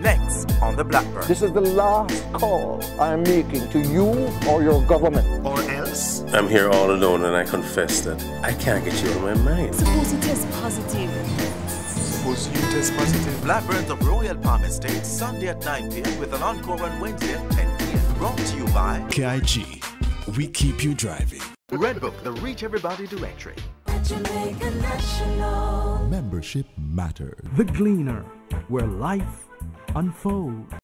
Next on the Blackburns. This is the last call I am making to you or your government. Or else. I'm here all alone and I confess that I can't get you out of my mind. Suppose you test positive. Suppose you test positive. Blackburns of Royal Palm Estate, Sunday at 9 p.m. with an encore on Wednesday at 10 p.m. Brought to you by KIG. We keep you driving. Redbook, the Reach Everybody directory. Jamaica National. Membership matters. The Gleaner, where life unfolds.